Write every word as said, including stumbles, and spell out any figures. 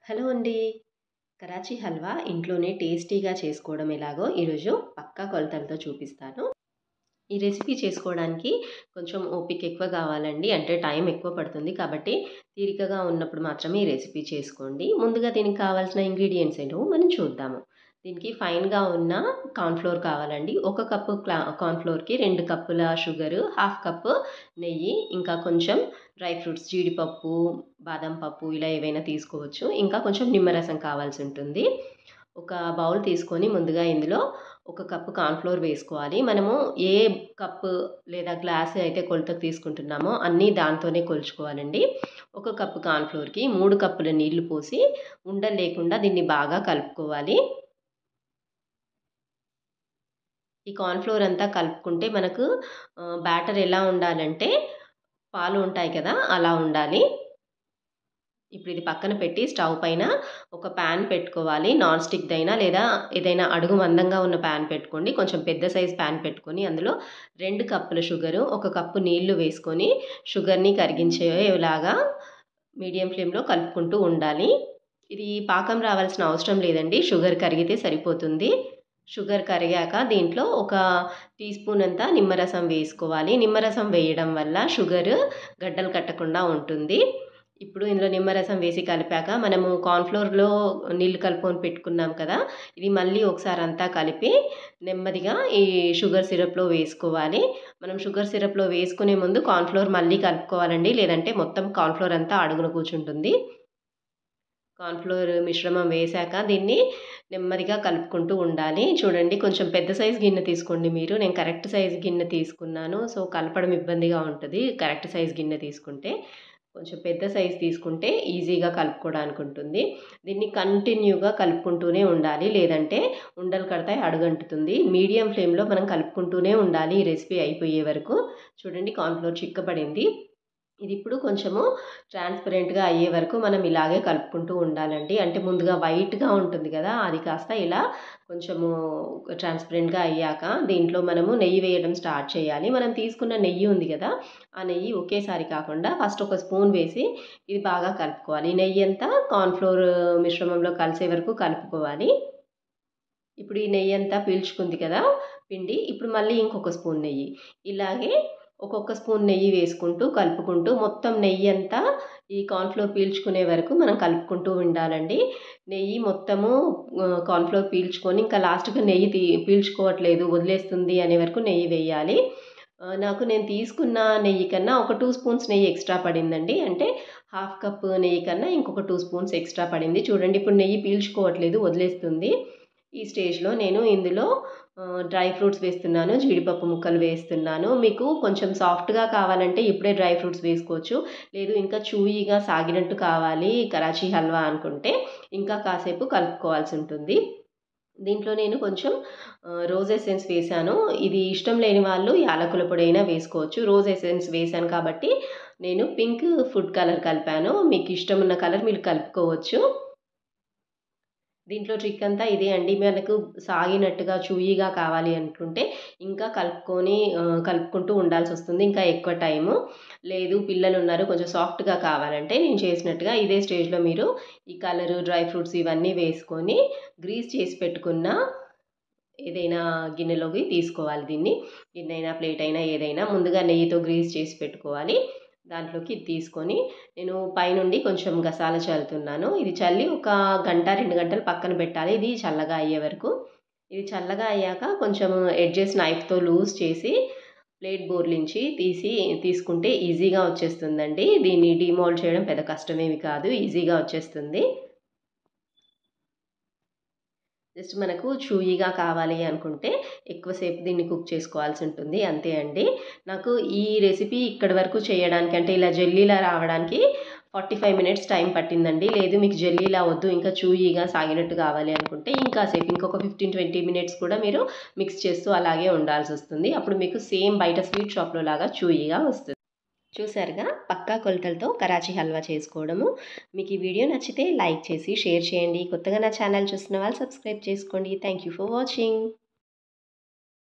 Hello అండి. కరాచీ హల్వా ఇంట్లోనే టేస్టీగా చేసుకోవడం ఎలాగో ఈరోజు పక్కా కొలతలతో చూపిస్తాను. ఈ రెసిపీ చేసుకోవడానికి కొంచెం ఓపిక ఎక్కువ కావాలండి. అంటే టైం ఎక్కువ పడుతుంది. కాబట్టి తీరికగా ఉన్నప్పుడు మాత్రమే ఈ రెసిపీ చేసుకోండి. ముందుగా దీనికి కావాల్సిన ఇంగ్రీడియెంట్స్ ఏంటో మనం చూద్దాము. దీనికి ఫైన్‌గా ఉన్న కార్న్ ఫ్లోర్ కావాలండి. ఒక కప్పు క్లా కార్న్ ఫ్లోర్‌కి రెండు కప్పుల షుగరు, హాఫ్ కప్పు నెయ్యి, ఇంకా కొంచెం డ్రై ఫ్రూట్స్ జీడిపప్పు, బాదం పప్పు ఇలా ఏవైనా తీసుకోవచ్చు. ఇంకా కొంచెం నిమ్మరసం కావాల్సి ఉంటుంది. ఒక బౌల్ తీసుకొని ముందుగా ఇందులో ఒక కప్పు కార్న్ ఫ్లోర్ వేసుకోవాలి. మనము ఏ కప్పు లేదా గ్లాస్ అయితే కొలతకు తీసుకుంటున్నామో అన్నీ దాంతోనే కొలుచుకోవాలండి. ఒక కప్పు కార్న్ ఫ్లోర్‌కి మూడు కప్పుల నీళ్లు పోసి ఉండలు లేకుండా దీన్ని బాగా కలుపుకోవాలి. ఈ కార్న్ ఫ్లోర్ అంతా కలుపుకుంటే మనకు ఆహ్, బ్యాటర్ ఎలా ఉండాలంటే పాలు ఉంటాయి కదా! అలా ఉండాలి. ఇప్పుడు ఇది పక్కన పెట్టి స్టవ్ పైన ఒక పాన్ పెట్టుకోవాలి. నాన్ స్టిక్‌దైనా లేదా ఏదైనా అడుగు మందంగా ఉన్న పాన్ పెట్టుకోండి. కొంచెం పెద్ద సైజ్ పాన్ పెట్టుకొని అందులో రెండు కప్పుల షుగరు, ఒక కప్పు నీళ్లు వేసుకొని షుగర్‌ని కరిగించేలాగా మీడియం ఫ్లేమ్‌లో కలుపుకుంటూ ఉండాలి. ఇది పాకం రావాల్సిన అవసరం లేదండి. షుగర్ కరిగితే సరిపోతుంది. షుగర్ కరిగాక దీంట్లో ఒక టీ స్పూన్ అంతా నిమ్మరసం వేసుకోవాలి. నిమ్మరసం వేయడం వల్ల షుగరు గడ్డలు కట్టకుండా ఉంటుంది. ఇప్పుడు ఇందులో నిమ్మరసం వేసి కలిపాక మనము కార్న్ ఫ్లోర్‌లో నీళ్లు కలుపుకొని పెట్టుకున్నాం కదా! ఇది మళ్ళీ ఒకసారి అంతా కలిపి నెమ్మదిగా ఈ షుగర్ సిరప్‌లో వేసుకోవాలి. మనం షుగర్ సిరప్‌లో వేసుకునే ముందు కార్న్ ఫ్లోర్ మళ్ళీ కలుపుకోవాలండి. లేదంటే మొత్తం కార్న్ ఫ్లోర్ అంతా అడుగున కూర్చుంటుంది. కార్న్ ఫ్లోర్ మిశ్రమం వేశాక దీన్ని నెమ్మదిగా కలుపుకుంటూ ఉండాలి. చూడండి కొంచెం పెద్ద సైజ్ గిన్నె తీసుకోండి మీరు. నేను కరెక్ట్ సైజ్ గిన్నె తీసుకున్నాను. సో, కలపడం ఇబ్బందిగా ఉంటది. కరెక్ట్ సైజ్ గిన్నె తీసుకుంటే. కొంచెం పెద్ద సైజ్ తీసుకుంటే ఈజీగా కలుపుకోవడానికి ఉంటుంది. దీన్ని కంటిన్యూగా కలుపుకుంటూనే ఉండాలి. లేదంటే ఉండలు కడతాయి, అడుగంటుతుంది. మీడియం ఫ్లేమ్‌లో మనం కలుపుకుంటూనే ఉండాలి ఈ రెసిపీ అయిపోయే వరకు. చూడండి కార్న్ ఫ్లోర్ చిక్కబడింది. ఇది ఇప్పుడు కొంచెము ట్రాన్స్‌పరెంట్‌గా అయ్యే వరకు మనం ఇలాగే కలుపుకుంటూ ఉండాలండి. అంటే ముందుగా వైట్‌గా ఉంటుంది కదా! అది కాస్త ఇలా కొంచెము ట్రాన్స్‌పరెంట్‌గా అయ్యాక దీంట్లో మనము నెయ్యి వేయడం స్టార్ట్ చేయాలి. మనం తీసుకున్న నెయ్యి ఉంది కదా! ఆ నెయ్యి ఒకేసారి కాకుండా ఫస్ట్ ఒక స్పూన్ వేసి ఇది బాగా కలుపుకోవాలి. నెయ్యి అంతా కార్న్ ఫ్లోర్ మిశ్రమంలో కలిసే వరకు కలుపుకోవాలి. ఇప్పుడు ఈ నెయ్యంతా పీల్చుకుంది కదా! పిండి. ఇప్పుడు మళ్ళీ ఇంకొక స్పూన్ నెయ్యి. ఇలాగే ఒక్కొక్క స్పూన్ నెయ్యి వేసుకుంటూ, కలుపుకుంటూ మొత్తం నెయ్యంతా ఈ కార్న్ ఫ్లోర్ పీల్చుకునే వరకు మనం కలుపుకుంటూ ఉండాలండి. నెయ్యి మొత్తము ఆహ్, కార్న్ ఫ్లోర్ పీల్చుకొని ఇంకా లాస్ట్‌కి నెయ్యి తీ పీల్చుకోవట్లేదు, వదిలేస్తుంది అనే వరకు నెయ్యి వేయాలి. ఆహ్, నాకు నేను తీసుకున్న నెయ్యి కన్నా ఒక రెండు స్పూన్స్ నెయ్యి ఎక్స్‌ట్రా పడిందండి. అంటే హాఫ్ కప్ నెయ్యి కన్నా ఇంకొక రెండు స్పూన్స్ ఎక్స్‌ట్రా పడింది. చూడండి ఇప్పుడు నెయ్యి పీల్చుకోవట్లేదు, వదిలేస్తుంది. ఈ స్టేజ్‌లో నేను ఇందులో ఆహ్, డ్రై ఫ్రూట్స్ వేస్తున్నాను. జీడిపప్పు ముక్కలు వేస్తున్నాను. మీకు కొంచెం సాఫ్ట్‌గా కావాలంటే ఇప్పుడే డ్రై ఫ్రూట్స్ వేసుకోవచ్చు. లేదు ఇంకా చూయీగా సాగినట్టు కావాలి కరాచీ హల్వా అనుకుంటే ఇంకా కాసేపు కలుపుకోవాల్సి ఉంటుంది. దీంట్లో నేను కొంచెం ఆహ్, రోజ్ ఎసెన్స్ వేశాను. ఇది ఇష్టం లేని వాళ్ళు యాలకుల పొడైనా వేసుకోవచ్చు. రోజ్ ఎసెన్స్ వేశాను కాబట్టి నేను పింక్ ఫుడ్ కలర్ కలిపాను. మీకు ఇష్టమున్న కలర్ మీరు కలుపుకోవచ్చు. దీంట్లో ట్రిక్ అంతా ఇదే అండి. మనకు సాగినట్టుగా చూయీగా కావాలి అనుకుంటే ఇంకా కలుపుకొని ఆహ్, కలుపుకుంటూ ఉండాల్సొస్తుంది. ఇంకా ఎక్కువ టైము. లేదు పిల్లలున్నారు కొంచెం సాఫ్ట్‌గా కావాలంటే నేను చేసినట్టుగా ఇదే స్టేజ్‌లో మీరు ఈ కలరు, డ్రై ఫ్రూట్స్ ఇవన్నీ వేసుకొని గ్రీస్ చేసి పెట్టుకున్న ఏదైనా గిన్నెలోకి తీసుకోవాలి దీన్ని. గిన్నె అయినా, ప్లేట్ అయినా ఏదైనా ముందుగా నెయ్యితో గ్రీస్ చేసి పెట్టుకోవాలి. దాంట్లోకి ఇది తీసుకొని నేను పైనుండి కొంచెం గసాల చల్లుతున్నాను. ఇది చల్లి ఒక గంట, రెండు గంటలు పక్కన పెట్టాలి. ఇది చల్లగా అయ్యే వరకు. ఇది చల్లగా అయ్యాక కొంచెం ఎడ్జెస్ నైఫ్‌తో లూజ్ చేసి ప్లేట్ బోర్లించి తీసి తీసుకుంటే ఈజీగా వచ్చేస్తుందండి. దీన్ని డీమోల్డ్ చేయడం పెద్ద కష్టమేమి కాదు. ఈజీగా వచ్చేస్తుంది. జస్ట్ మనకు చూయీగా కావాలి అనుకుంటే ఎక్కువ సేపు దీన్ని కుక్ చేసుకోవాల్సి ఉంటుంది. అంతే అండి. నాకు ఈ రెసిపీ ఇక్కడి వరకు చేయడానికి అంటే ఇలా జెల్లీలా రావడానికి నలభై ఐదు మినిట్స్ టైం పట్టిందండి. లేదు మీకు జెల్లీలా వద్దు ఇంకా చూయీగా సాగినట్టు కావాలి అనుకుంటే ఇంకా సేపు ఇంకొక పదిహేను, ఇరవై మినిట్స్ కూడా మీరు మిక్స్ చేస్తూ అలాగే ఉండాల్సొస్తుంది. అప్పుడు మీకు సేమ్ బయట స్వీట్ షాప్‌లో లాగా చూయీగా వస్తుంది. చూసారుగా పక్కా కొలతలతో కరాచీ హల్వా చేసుకోవడము. మీకు ఈ వీడియో నచ్చితే లైక్ చేసి షేర్ చేయండి. కొత్తగా నా ఛానల్ చూస్తున్న వాళ్ళు సబ్స్క్రైబ్ చేసుకోండి. Thank you for watching.